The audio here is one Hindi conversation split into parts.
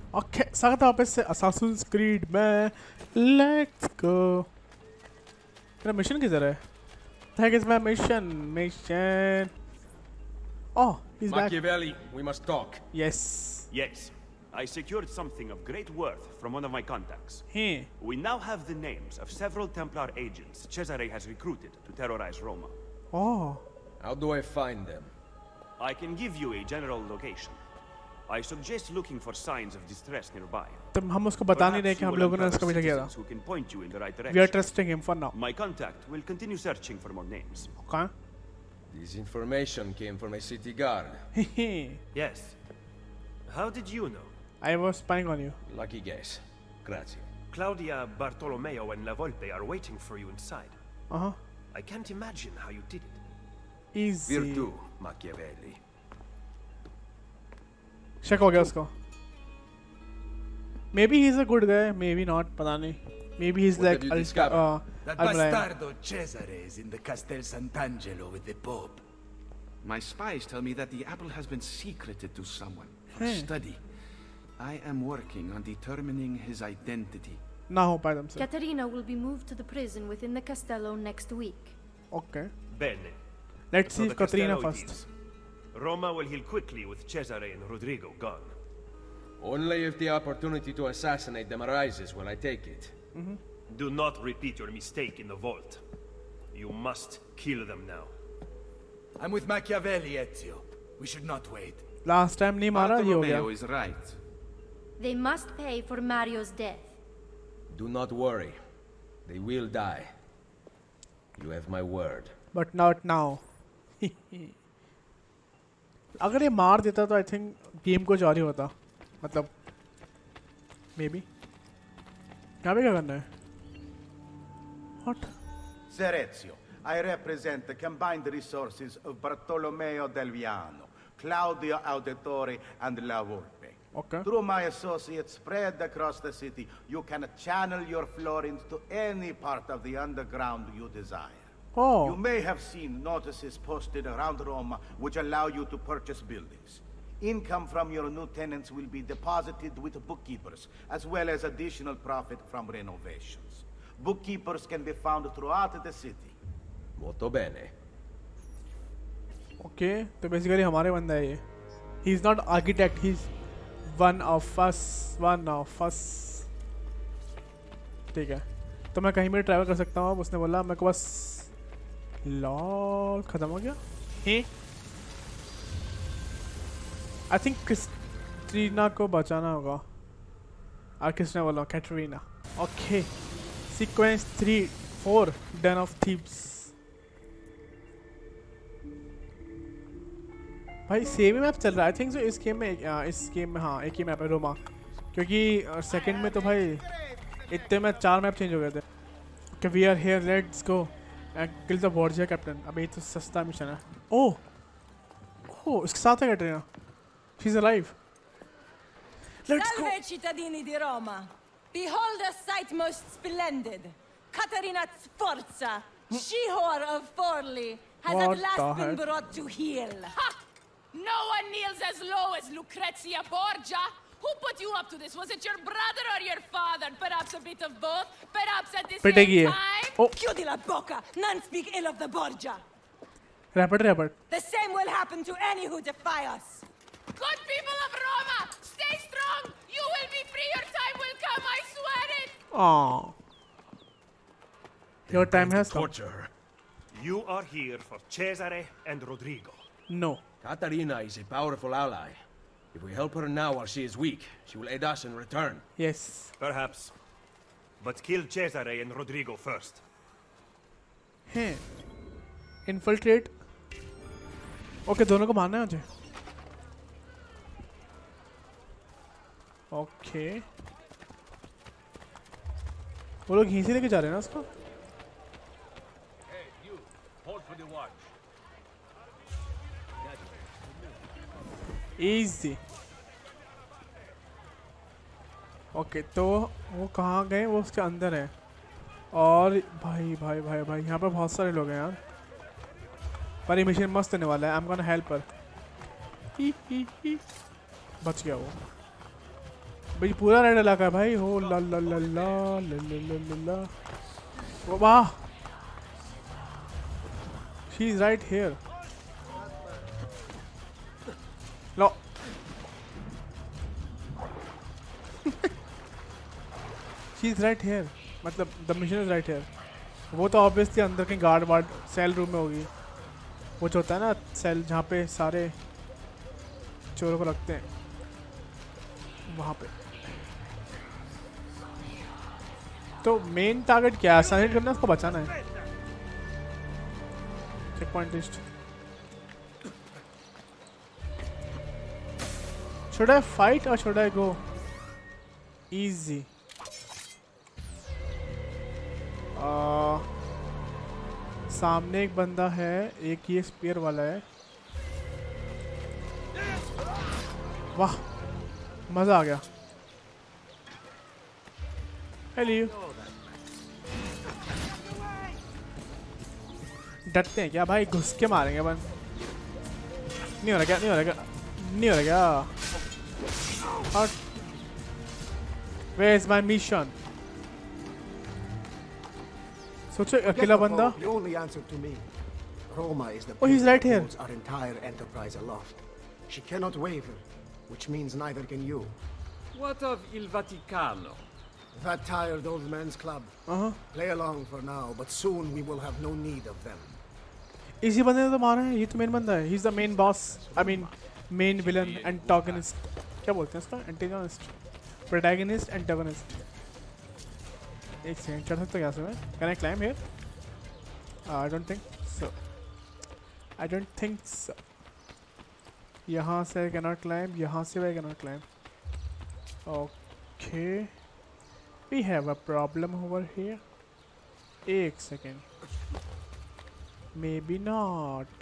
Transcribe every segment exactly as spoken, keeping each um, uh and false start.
ओके स्वागत है वापस से Assassin's Creed में। Let's go. मेरा मिशन किधर है? That is my mission. Mission. Oh, he's back. Machiavelli, we must talk. Yes. Yes. I secured something of great worth from one of my contacts. Hey. We now have the names of several Templar agents Cesare has recruited to terrorize Roma. Oh. How do I find them? I can give you a general location. I suggest looking for signs of distress nearby. तो हम उसको बता नहीं रहे कि हम लोगों ने उसका पीछा किया था. Who can point you in the right direction. We are trusting him for now. My contact will continue searching for more names. Okay. This information came from a city guard. Yes. How did you know? I was spying on you. Lucky guess. Grazie. Claudia, Bartolomeo, and La Volpe are waiting for you inside. Uh-huh. I can't imagine how you did it. Easy. Virtù, Machiavelli. शक हो गया उसको. Maybe he's a good guy, maybe not. पता नहीं. Maybe he's What like have you Al- discovered? uh, That Al-Brian. bastardo Cesare is in the Castel Sant'Angelo with the Pope. My spies tell me that the apple has been secreted to someone for Hey. study. I am working on determining his identity. ना हो पाए तुमसे. Caterina will be moved to the prison within the Castello next week. Okay. Bene. Let's So see the Katrina Castello first. it is. Roma will heal quickly with Cesare and Rodrigo gone. Only if the opportunity to assassinate them arises will I take it. Mm-hmm. Do not repeat your mistake in the vault. You must kill them now. I'm with Machiavelli, Ezio. We should not wait. Last time नहीं मारा ये हो गया. Bartolomeo is right. They must pay for Mario's death. Do not worry. They will die. You have my word. But not now. अगर ये मार देता तो I think गेम कुछ और ही होता. मतलब maybe. यहाँ पे क्या करना है? What? Ser Ezio, I represent the combined resources of Bartolomeo Del Viano, Claudio Auditore, and La Volpe. Okay. Through my associates spread across the city, you can channel your florins to any part of the underground you desire. Oh. You may have seen notices posted around Roma which allow you to purchase buildings. Income from your new tenants will be deposited with bookkeepers, as well as additional profit from renovations. Bookkeepers can be found throughout the city. Molto bene. Okay. तो basically हमारे बंदा है ये. He's not architect. He's one of us. One of us. ठीक है. तो मैं कहीं भी ट्रैवल कर सकता हूँ. उसने बोला मेरे को बस लॉल खत्म हो गया. हे. I think क्रिस्टीना को बचाना होगा. और किसने बोला? Caterina. Okay. Sequence three, four. Den of Thieves. भाई सेम ही मैप चल रहा है. आई थिंक सो इस गेम में आ, इस गेम में हाँ एक ही मैप है रोमा. क्योंकि सेकंड में तो भाई इतने में चार मैप चेंज हो गए थे. Okay we are here. Let's go and kill the Borgia captain. अबे ये तो सस्ता मिशन है. ओह ओह इसके साथ है Caterina. She is alive. Let's go. Salve cittadini di Roma. Behold a sight most splendid. Caterina Sforza, she-whore of Forli, has What at last the been heck? brought to heel. Ha! No one kneels as low as Lucrezia Borgia. Who put you up to this? Was it your brother or your father? Perhaps a bit of both. Perhaps at the पिटेगी same ये. time. Oh Chiudi la bocca. None speak ill of the Borgia. Rapid rapid. The same will happen to any who defy us. Good people of Roma, stay strong. You will be free. Your time will come. I swear it. Aww. Your time has come. Torture her. You are here for Cesare and Rodrigo. No. Caterina is a powerful ally. If we help her now while she is weak, she will aid us in return. Yes. Perhaps. But kill Cesare and Rodrigo first. हैं. Infiltrate. ओके दोनों को मारना है मुझे. ओके वो लोग यहीं से लेके जा रहे हैं ना उसको. इजी. ओके तो वो कहाँ गए? वो उसके अंदर है. और भाई भाई भाई भाई यहाँ पे बहुत सारे लोग हैं यार. पर ये मिशन मस्त होने वाला है. I am gonna help her. ही ही ही. बच गया वो. भाई पूरा रेड इलाका है भाई। हो ला ला ला ला ला ला ला ला। ओ वाह, शी इज राइट हियर। लो शी इज राइट हियर, मतलब the mission is right here. वो तो ऑब्वियसली अंदर के गार्ड वार्ड सेल रूम में होगी। वो जो होता है ना सेल जहाँ पे सारे चोरों को रखते हैं, वहाँ पे। तो मेन टारगेट क्या है? साइलेंट करना है, उसको बचाना है। Check point list. Should I fight or should I go easy? सामने एक बंदा है, एक ये स्पीयर वाला है। वाह, मजा आ गया। हेलो, डरते हैं क्या भाई? घुस के मारेंगे बन। नहीं हो रहा क्या? नहीं हो रहा क्या? नहीं हो रहा क्या? और where is my mission? सोचो अकेला बंदा। You only answered to me. Roma is the Oh, he's right here. holds our entire enterprise aloft. She cannot waver, which means neither can you. What of Il Vaticano? That tired old man's club. Uh-huh. Play along for now, but soon we will have no need of them. इसी बंदे ने तो मारा है। ये तो मेन बंदा है। He's the main boss. I mean, main villain, antagonist. क्या बोलते हैं इसका? Antagonist, protagonist, antagonist. एक सेकंड, चढ़ सकता क्या मैं? Can I climb here? Uh, I don't think so. I don't think so. यहाँ से I cannot climb. यहाँ से I cannot climb. Okay. We have a problem over here. एक सेकंड. Maybe not.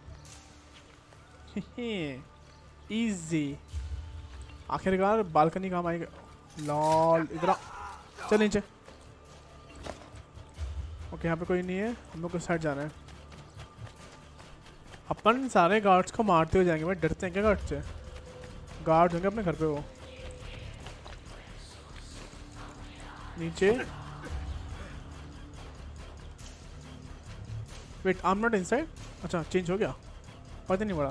Easy. आखिरकार बालकनी काम आएगा। लॉल, इधर आ। चल नीचे। ओके, यहाँ पे कोई नहीं है। हम लोग को साइड जाना है। अपन सारे गार्ड्स को मारते हुए जाएंगे। भाई डरते हैं क्या गार्ड से? गार्ड होंगे अपने घर पे। वो नीचे। Wait, I am not inside. अच्छा, चेंज हो गया, पता नहीं पड़ा।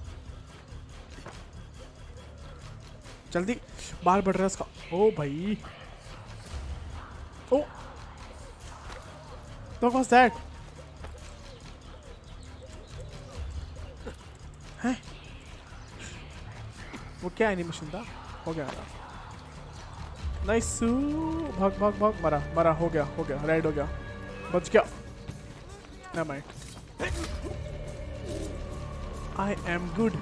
जल्दी, बाहर बढ़ रहा है इसका। ओ भाई, ओ What was that? हैं? वो क्या एनिमेशन था? हो गया था। नाइस, भाग भाग भाग। मरा मरा, हो गया हो गया, राइड हो गया, बच गया। Never mind. I am good.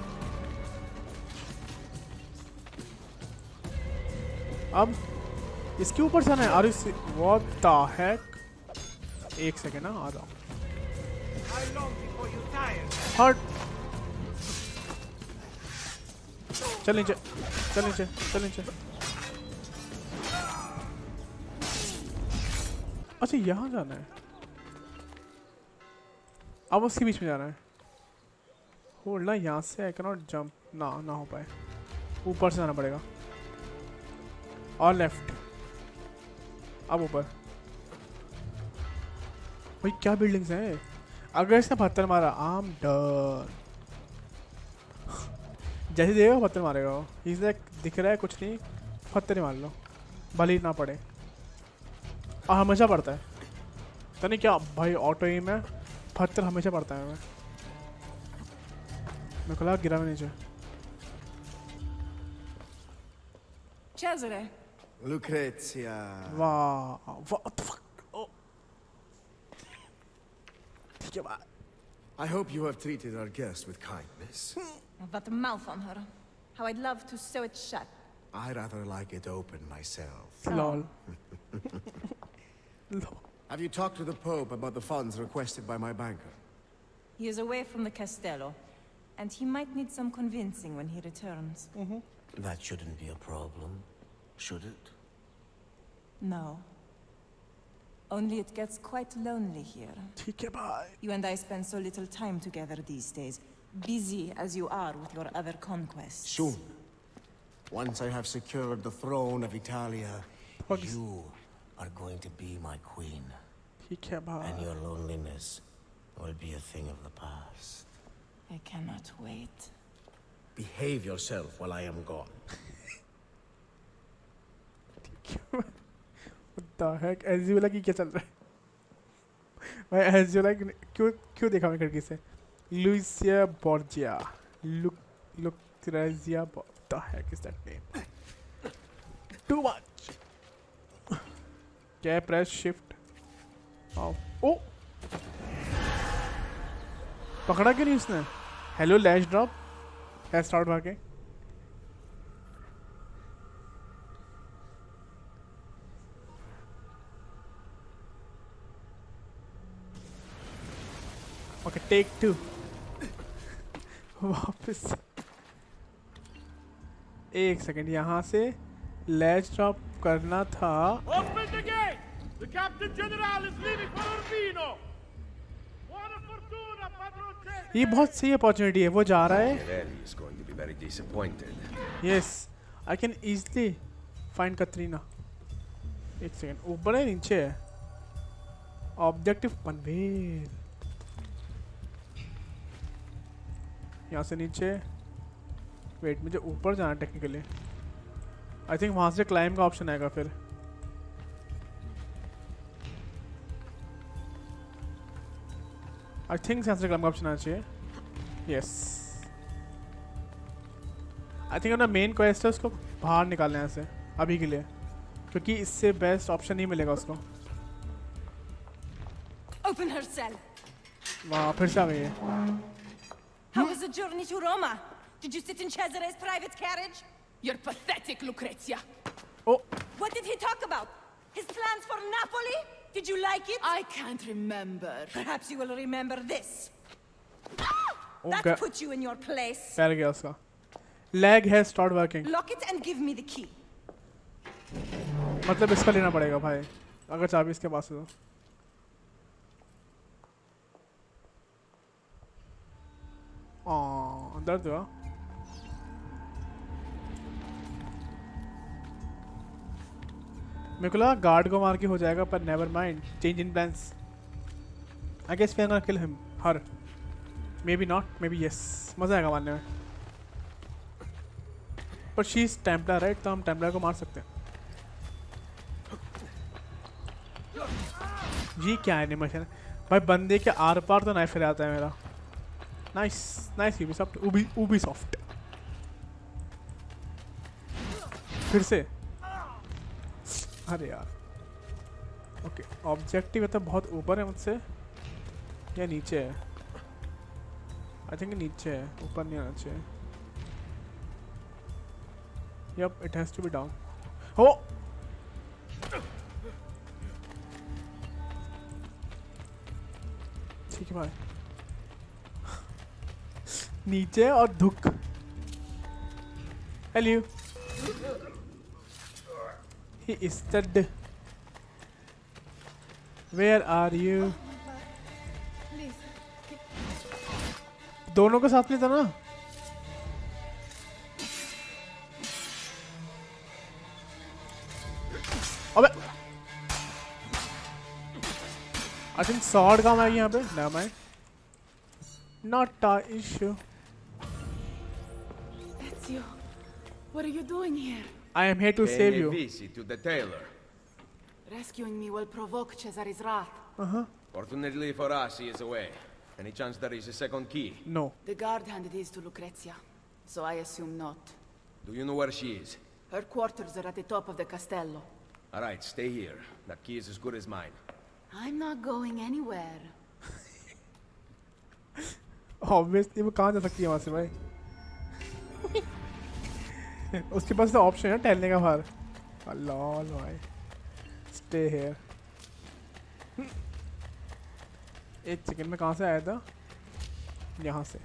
अब इसके ऊपर जाना है। Are you see? What the heck? एक सेकेंड ना, आ जाओ। हट, चल नीचे, चल नीचे, चल नीचे। अच्छा, यहाँ जाना है। अब उसके बीच में जाना है। होल्ड ना, यहाँ से आई कैन नॉट जंप। ना ना हो पाए, ऊपर से जाना पड़ेगा। और लेफ्ट। अब ऊपर। भाई क्या बिल्डिंग्स हैं? अगर इसने पत्थर मारा, आम डर। जैसे देगा पत्थर मारेगा वो। इसे दिख रहा है कुछ नहीं, पत्थर ही मार लो, भले ही ना पड़े। और हमेशा पड़ता है, तो नहीं क्या भाई? ऑटो एम है, पत्थर हमेशा पड़ता है। मैं मैं खुला गिरा में नीचे। Cesare. Lucrezia. वाह, what the fuck? I hope you have treated our guest with kindness. That mouth on her. How I'd love to sew it shut. I rather like it open myself. Lol. Have you talked to the Pope about the funds requested by my banker? He is away from the Castello, and he might need some convincing when he returns. Mm-hmm. That shouldn't be a problem, should it? No. Only it gets quite lonely here. ठीक है भाई। You and I spend so little time together these days, busy as you are with your other conquests. Soon. Once I have secured the throne of Italia, What is- you are going to be my queen. ठीक है भाई. And your loneliness will be a thing of the past. I cannot wait. Behave yourself while I am gone. What the heck? एज़ियोला की क्या चल रहा है? भाई एज़ियोला क्यों क्यों देखा मैं खिड़की से? लुइसिया Borgia. Look Lucrezia. What the heck is that name? Too much. क्या press shift? Oh. Oh. पकड़ा क्यों नहीं उसने? Hello lash drop. Let's start भागे. Okay, take two. वापस. एक सेकंड यहाँ से लैच ड्रॉप करना था. Open the gate! The Captain General is leaving for Urbino! Buona fortuna, Padron Cesare! ये बहुत सही अपॉर्चुनिटी है. वो जा रहा है. Machiavelli is going to be very disappointed. Yes, I can easily find Katrina. एक सेकंड. ऊपर है नीचे है. ऑब्जेक्टिव पनवेल. यहाँ से नीचे. वेट, मुझे ऊपर जाना टेक्निकली. आई थिंक वहाँ से क्लाइम का ऑप्शन आएगा फिर. आई थिंक यहाँ से क्लाइम का ऑप्शन आना चाहिए. यस. आई थिंक अपना मेन क्वेस्ट है उसको बाहर निकालना है यहाँ से अभी के लिए, क्योंकि इससे बेस्ट ऑप्शन नहीं मिलेगा उसको. Open her cell. वहाँ फिर से आ गई है. How was the journey to Roma? Did you sit in Cesare's private carriage? You're pathetic, Lucrezia. Oh. What did he talk about? His plans for Napoli? Did you like it? I can't remember. Perhaps you will remember this. Oh, that God. puts you in your place. पैर गया उसका. Leg has started working. Lock it and give me the key. मतलब इसका लेना पड़ेगा भाई, अगर चाबी इसके पास है तो. आ, दर्द हुआ. मेरे को लगा गार्ड को मार के हो जाएगा, पर never mind. Change in plans. I guess we are gonna kill him. Her. Maybe not, maybe yes. मजा आएगा मारने में. पर शी इज टेम्पलर राइट, तो हम टेम्पलर को मार सकते हैं. ये क्या एनिमेशन है भाई? बंदे के आर पार तो नाइफ आता है मेरा. Nice nice. Ubisoft. Ubi Ubisoft. फिर से. अरे यार. ओके, ऑब्जेक्टिव है तो बहुत ऊपर है मुझसे या नीचे है? आई थिंक नीचे है, ऊपर नहीं आना चाहिए. Yup, it has to be down. हो. ठीक है भाई. नीचे और धुक. Hello. He is dead. Where are you? दोनों को साथ में था ना? अबे. I think sword काम आएगी यहाँ पे. Never mind. Not a issue. Ezio, what are you doing here? I am here to Paying save a you. visit to the tailor. Rescuing me will provoke Cesare's wrath. Uh-huh. Fortunately for us, he is away. Any chance there is a second key? No. The guard handed his to Lucrezia, so I assume not. Do you know where she is? Her quarters are at the top of the castello. All right, stay here. That key is as good as mine. I'm not going anywhere. Obviously, वो कहाँ जा सकती है वहाँ से भाई? उसके पास तो ऑप्शन है टहलने का बाहर. लॉल भाई. Stay here. एक सेकंड में कहाँ से आया था? यहाँ से.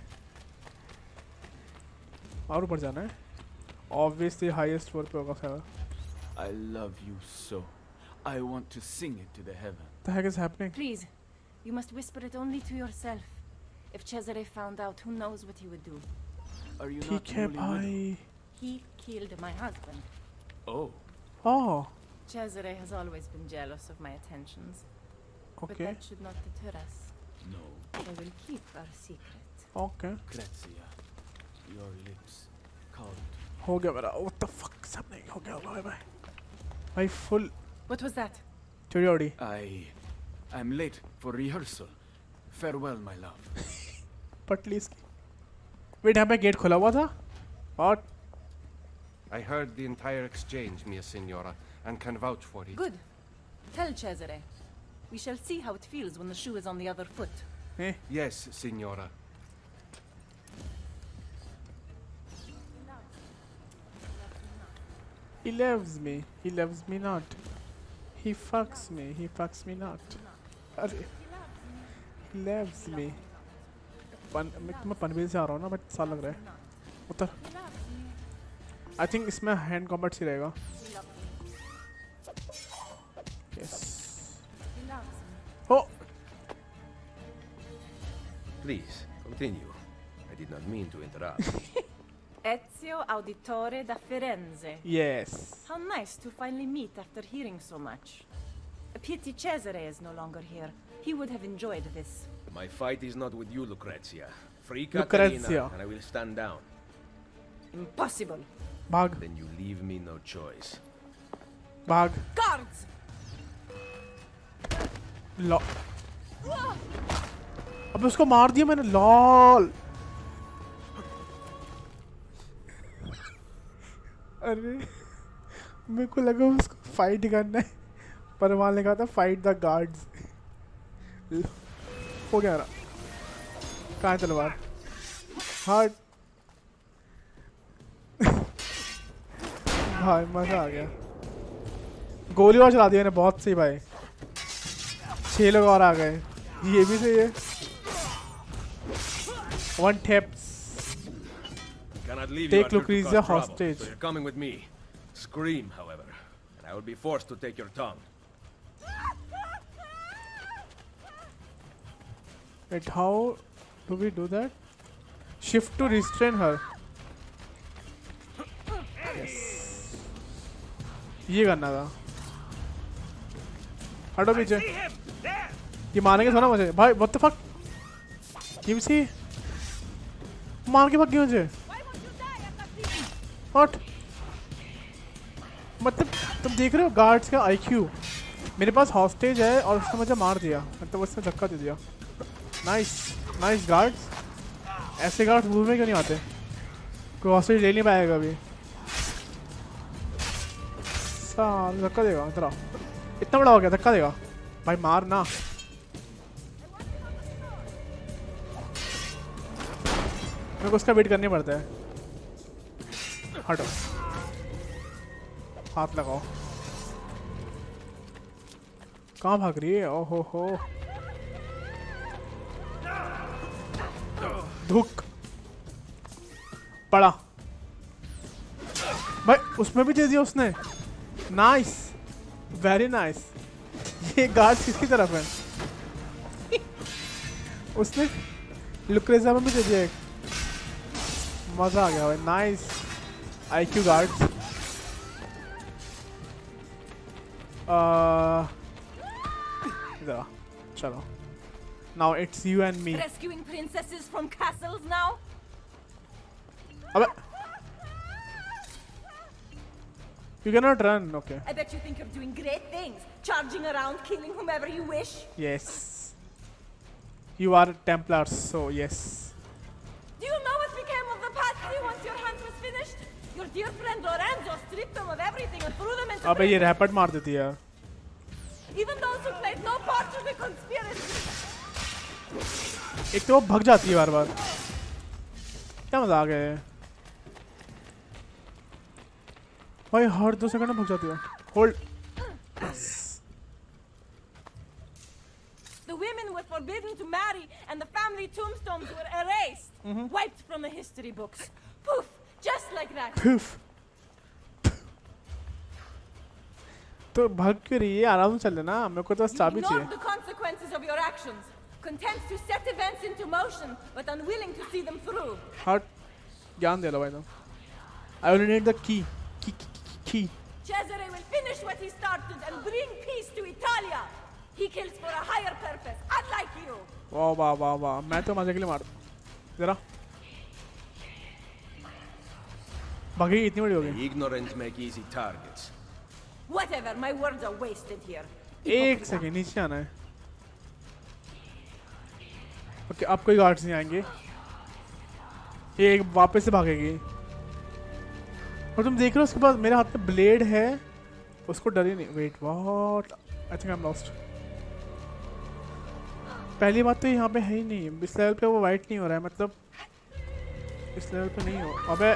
और ऊपर जाना है. Obviously highest floor पे होगा सारा. I love you so. I want to sing it to the heaven. What the heck is happening? Please, you must whisper it only to yourself. If Cesare found out, who knows what he would do. Are you not ठीक है newly widowed? भाई. He killed my husband. Oh. Oh. Cesare has always been jealous of my attentions. But Okay. that should not deter us. No. I will keep our secret. Okay. Grazia. Your lips cold. हो गया मेरा. What the fuck is happening? हो गया भाई भाई. भाई full. What was that? चोरी ओड़ी. I I'm late for rehearsal. Farewell, my love. पटली इसकी. Wait, यहाँ पे गेट खुला हुआ था? What? I heard the entire exchange, mia signora, and can vouch for it. Good. Tell Cesare. We shall see how it feels when the shoe is on the other foot. Eh? Yes, signora. He loves me. He loves me not. He fucks me. He fucks me not. अरे. He loves me. पन मैं तुम्हें पनवेल से आ रहा हूँ ना, बट साल लग रहा है. उतर. I think इसमें hand combat से रहेगा. Yes. Oh. Please, continue. I did not mean to interrupt. Ezio Auditore da Firenze. Yes. How nice to finally meet after hearing so much. A pity Cesare is no longer here. He would have enjoyed this. My fight is not with you, Lucrezia. Free Lucrezia. Caterina, and I will stand down. Impossible. भाग. Then you leave me no choice. भाग. Guards! लो. अब उसको मार दिया मैंने. लॉल. अरे मेरे को लगा उसको फाइट करना है, पर वहाँ लिखा था फाइट द गार्ड्स. हो गया रहा. कहाँ है तलवार? हार्ट. भाई मजा आ गया. गोली और चला दी मैंने. बहुत सही भाई. छह लोग और आ गए. ये भी सही है. One taps. Cannot leave Take you at your Lucrezia cause trouble, hostage. So you're coming with me. Scream, however, and I will be forced to take your tongue. Wait, how do we do that? Shift to restrain her. Yes. ये करना था. हटो पीछे. ये मारेंगे थोड़ा मुझे. भाई what the fuck? ये भी सही. मार के भाग गए मुझे. What? मतलब तुम देख रहे हो गार्ड्स का आईक्यू. मेरे पास हॉस्टेज है और उसने मुझे मार दिया. मतलब उसने धक्का दे दिया. Nice nice guards. ऐसे गार्ड्स मूव में क्यों नहीं आते? कोई हॉस्टेज ले नहीं पाएगा अभी. साल धक्का देगा. इधर आओ. इतना बड़ा हो गया. धक्का देगा. भाई मार ना. मेरे को उसका वेट करनी पड़ता है. हटो. हाथ लगाओ. कहाँ भाग रही है? ओहो हो. धुक. पड़ा. भाई उसमें भी दे दिया उसने. नाइस. Very nice. ये गार्ड किसकी तरफ है? उसने लुक्रेजा में भी दे दिया एक. मजा आ गया भाई. नाइस. IQ guards. इधर चलो. Now it's you and me. Rescuing princesses from castles now? अबे. You cannot run. Okay. I bet you think you're doing great things, charging around, killing whomever you wish. Yes. You are Templars, so yes. Do you know what became of the Pazzi once your hunt was finished? Your dear friend Lorenzo stripped them of everything and threw them into अबे ये prison. रैपट मार देती है. Even those who played no part of the conspiracy. एक तो वो भग जाती है बार बार. क्या मजा आ गया है? भाई हर दो सेकंड में भग जाती है. Hold. The women were forbidden to marry, and the family tombstones were erased, Mhm. wiped from the history books. Poof! Just like that. Poof. तो भाग क्यों रही है? आराम से चल लेना. मेरे को तो बस चाबी Ignored चाहिए. the consequences of your actions, content to set events into motion, but unwilling to see them through. हट. ज्ञान दे लो भाई तुम. I will need the key. Key. Key. Cesare will finish what he started and bring peace to Italia. He kills for a higher purpose, unlike you. वाह वाह वाह वाह, मैं तो मजे के लिए मार जरा भागी इतनी बड़ी हो गई. The ignorant make easy targets. Whatever, my words are wasted here. एक सेकेंड नीचे आना है. ओके अब कोई गार्ड्स नहीं आएंगे. ये एक वापस से भागेगी. और तुम देख रहे हो उसके पास मेरे हाथ में ब्लेड है, उसको डर ही नहीं. Wait what, I think I am lost. पहली बात तो यहाँ पे है ही नहीं. इस लेवल पे वो वाइट नहीं हो रहा है, मतलब इस लेवल पे नहीं हो. अबे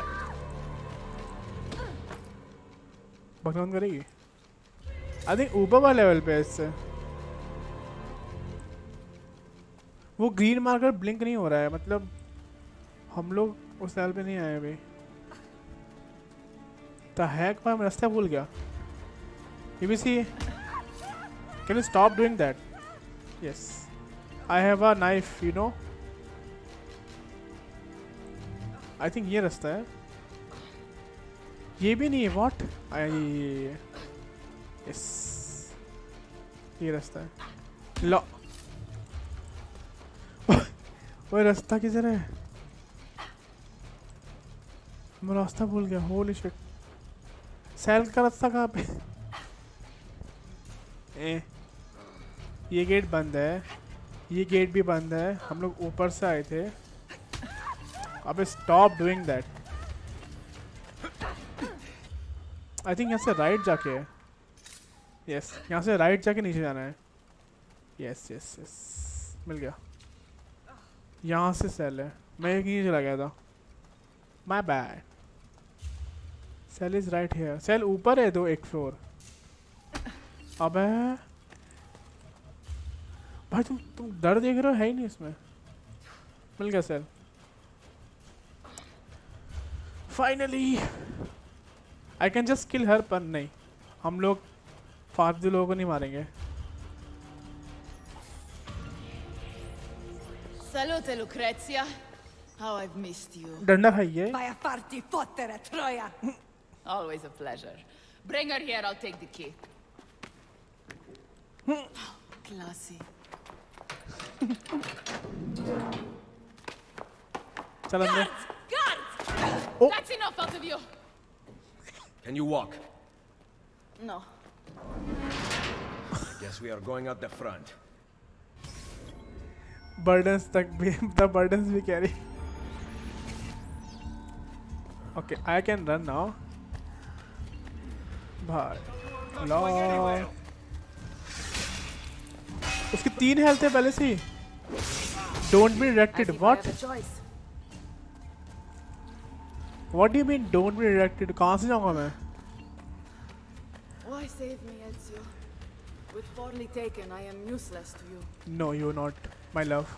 भगवान करेगी. आई थिंक ऊपर वाला लेवल पे इससे वो ग्रीन मार्कर ब्लिंक नहीं हो रहा है, मतलब हम लोग उस लेवल पे नहीं आए अभी. द हैक मैं रास्ता भूल गया. ये भी see. Can you stop doing that? Yes I have a knife, you know. I think ये रास्ता है. ये भी नहीं है. व्हाट? आई यस ये रास्ता है. लो वो रास्ता किधर है? मैं रास्ता भूल गया. Holy shit. सैल का रास्ता कहाँ पे? ए, ये गेट बंद है, ये गेट भी बंद है. हम लोग ऊपर से आए थे. अबे stop doing that. I think यहाँ से राइट जाके है. यस yes, यहाँ से राइट जाके नीचे जाना है. यस यस यस मिल गया. यहाँ से सेल है. मैं एक नीचे चला गया था. My bad. Cell is right here. Cell ऊपर है दो एक फ्लोर. अबे भाई तुम तुम डर देख रहे हो, है ही नहीं इसमें. मिल गया cell finally. I can just kill her. पर नहीं, हम लोग फालतू लोगों को नहीं मारेंगे. Salute, Lucrezia. How I've missed you. डंडा खाइए. By a party fotter at Troia. Always a pleasure. Bring her here, I'll take the key. Classy. चल अंदर. Guards! Oh. That's enough out of you. Can you walk? No. I guess we are going out the front. Burdens तक भी the burdens we carry. Okay, I can run now. भाई लो. उसकी तीन हेल्थ है पहले से ही. Don't be redirected. What? What do you mean don't be redirected? कहाँ से जाऊँगा मैं? Why save me, Ezio? With Forli taken, I am useless to you. No, you're not, my love.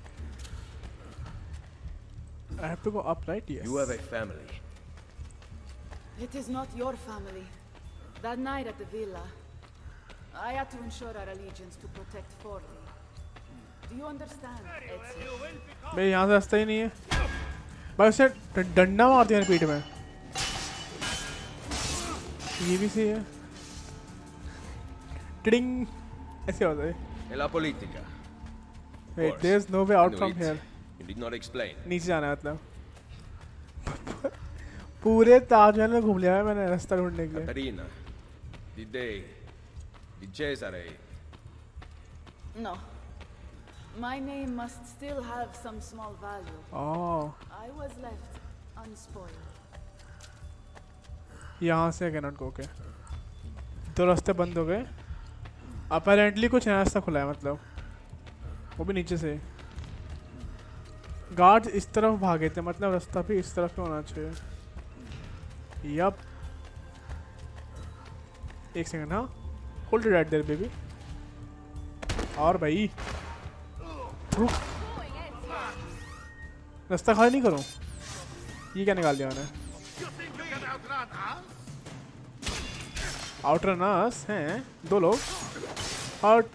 I have to go up, right? Yes. You have a family. It is not your family. That night at the villa, I had to ensure our allegiance to protect Forli. Do you understand, Ezio? भाई यहाँ से रास्ता ही नहीं है. भाई उसे डंडा मार दिया पीठ में. ये भी सही है. टिडिंग ऐसे होता है. La politica. Wait, there's no way out from here. You did not explain. नीचे जाना है मतलब. पूरे ताजमहल में घूम लिया है मैंने रास्ता ढूंढने के लिए. Caterina, did they, did Cesare? No. My name must still have some small value. Oh. I was left unspoiled. यहाँ से cannot go के. दो रास्ते बंद हो गए. Apparently कुछ नया रास्ता खुला है मतलब. वो भी नीचे से. गार्ड इस तरफ भागे थे मतलब रास्ता भी इस तरफ होना चाहिए. यप. एक सेकंड. हाँ. Hold it right there, baby. और भाई. रास्ता खाली नहीं करूं. ये क्या निकाल दिया मैंने? आउटर नास हैं दो लोग. और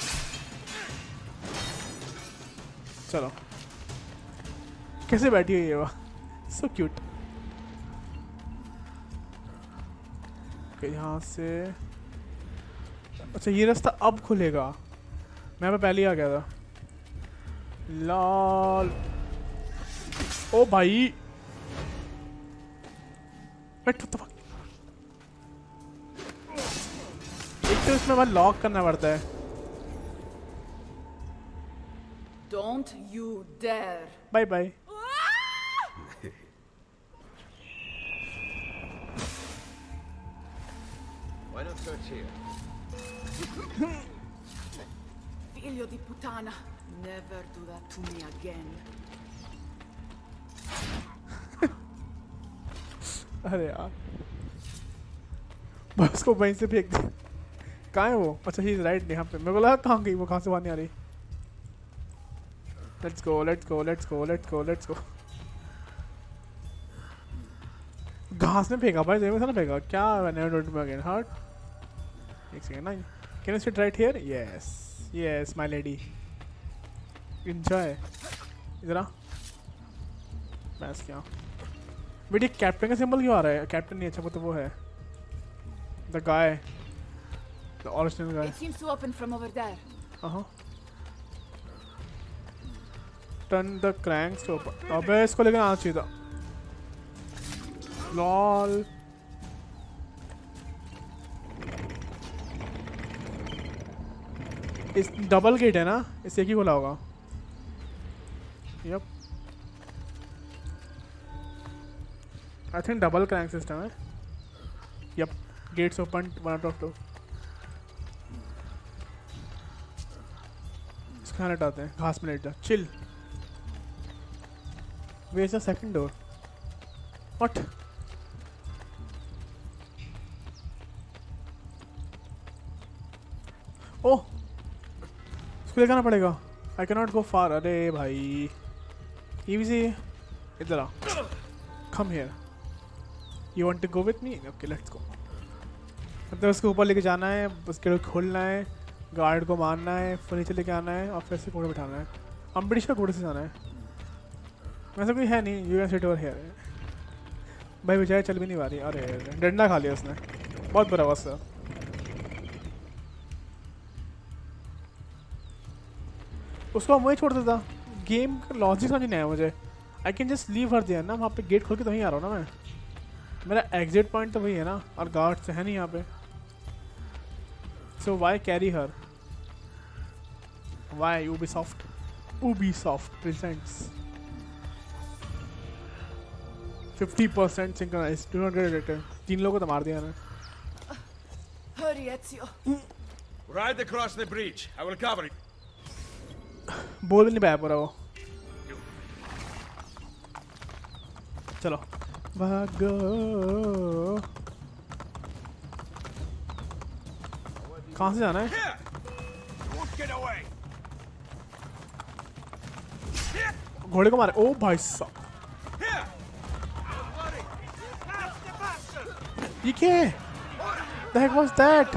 चलो. कैसे बैठी हुई है वो? So cute. ओके यहाँ से अच्छा ये रास्ता अब खुलेगा। मैं पहले ही आ गया था। लाल ओ भाई एक तो इसमें मैं लॉक करना पड़ता है। Don't you dare. Bye bye. Why not search here? Figlio di puttana. Never do that to me again. अरे यार बस को वहीं से फेंक दे। कहाँ है वो? अच्छा ही राइट यहाँ पे। मेरे को लगा कहाँ गई वो, कहाँ से बाहर नहीं आ रही। Let's go let's go let's go let's go let's go. घास में फेंका भाई, जमीन से ना फेंका क्या? अगेन हार्ट एक सेकंड ना। Can you sit right here? Yes yes my lady enjoy. इधर आ बस। क्या बेटी कैप्टन का सिंबल क्यों आ रहा है? कैप्टन नहीं, अच्छा वो तो वो है the guy, the original guy. It seems to open from over there. Uh-huh. Turn the cranks to open. अबे इसको लेकर आना चाहिए था। लॉल इस डबल गेट है ना, इससे एक ही खोला होगा। Yup I think double crank system है। Yup gates open one out of two. इसका हटाते हैं, घास में लेट जा, chill. Where is the second door? What? Oh, इसको लेकर आना पड़ेगा। I cannot go far. अरे भाई, easy. इधर आ। Come here. You want to go with me? Okay, let's go. मतलब उसको ऊपर लेके जाना है, उसके लिए खोलना है, गार्ड को मारना है, फर्नीचर लेके आना है और फिर से घोड़े बिठाना है। हम ब्रिटिश का घोड़े से जाना है। वैसे कोई है नहीं। You can sit over here. भाई बेचारे चल भी नहीं पा रही। अरे डंडा खा लिया उसने, बहुत बुरा हुआ उसका। उसको मुझे छोड़ देता। गेम का लॉजिक समझ नहीं आया मुझे। I can just leave her दिया ना, वहाँ पे गेट खोल के तो वहीं आ रहा हूँ ना मैं। मेरा एग्जिट पॉइंट तो वही है ना, और गार्ड से है नहीं यहाँ पे। So why carry her? Why? Ubisoft Ubisoft presents fifty percent synchronized. Do not get irritated. तीन लोगों को तो मार दिया ना। Hurry, Ezio. Ride across the bridge. I will cover it. बोल भी नहीं पाया पूरा वो। चलो भागो। कहाँ से जाना है? घोड़े को मारे। ओ भाई साहब, ये क्या है? The heck was that?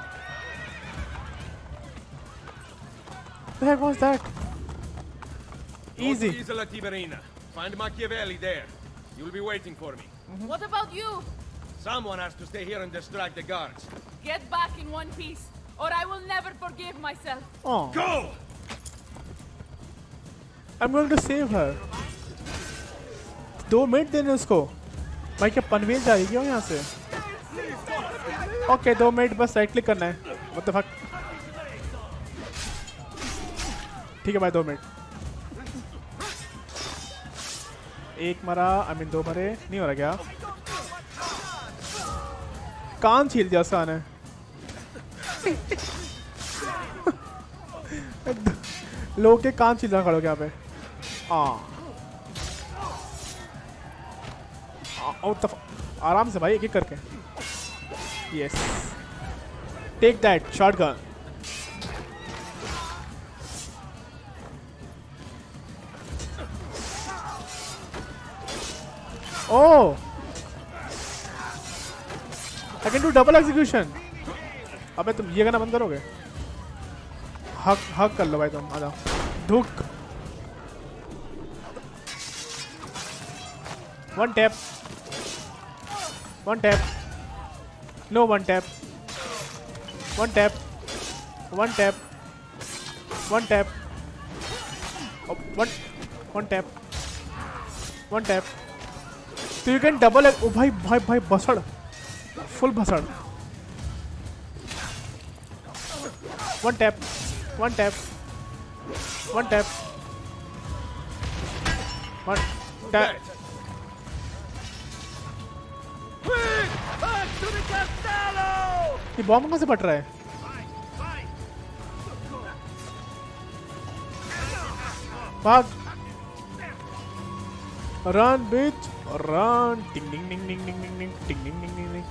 The heck was that? Easy. Go to Isola Tiberina. Find Machiavelli there. He will be waiting for me. Mm-hmm. What about you? Someone has to stay here and distract the guards. Get back in one piece, or I will never forgive myself. Oh. Go! I'm going to save her. दो मिनट देने उसको। भाई क्या पनवेल जा रही क्यों यहाँ से? ओके okay, दो मिनट बस राइट क्लिक करना है। What the fuck? ठीक है भाई, दो मिनट। एक मरा, आई मीन दो मरे। नहीं हो रहा क्या? कान छील दिया उसका ने। लोग के कान छील रहा खड़ो यहाँ पे। हाँ आराम से भाई, एक एक करके। Yes, take that shotgun. Oh, I can do double execution. अबे तुम ये करना बंद करोगे? हक हक कर लो भाई तुम, आ जाओ। धुक, one tap, one tap. No one tap. One tap. One tap. One tap. Oh, one. One tap. One tap. So you can double it. Oh भाई भाई भाई बसड़. Full बसड़. One tap. One tap. One tap. One tap. Back to the castello! ये बॉम्ब कहाँ से फट रहा है? भाग! Run, bitch! Run! Ding ding ding ding ding ding ding ding ding ding ding ding.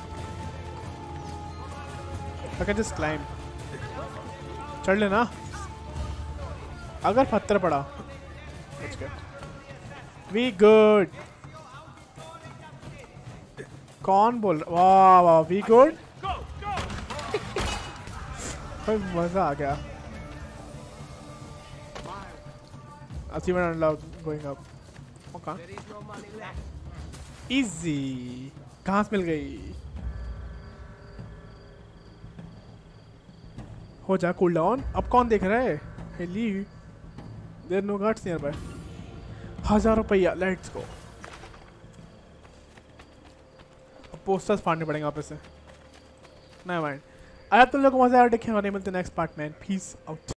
I can just climb. चढ़ लेना. अगर पत्थर पड़ा. Let's go. We good. कौन बोल रहा? वाह वाह we good. भाई मजा आ गया. Achievement unlocked. Going up. Okay. Easy. घास मिल गई. हो जा कूल डाउन. अब कौन देख रहा है? Hey leave. There are no guards nearby. हजार रुपया. Let's go. पोस्टर्स फाड़ने पड़ेंगे वापस से. नहीं माइंड. अगर तुम लोग को मजा आया देखें और नहीं मिलते नेक्स्ट पार्ट में. Peace out.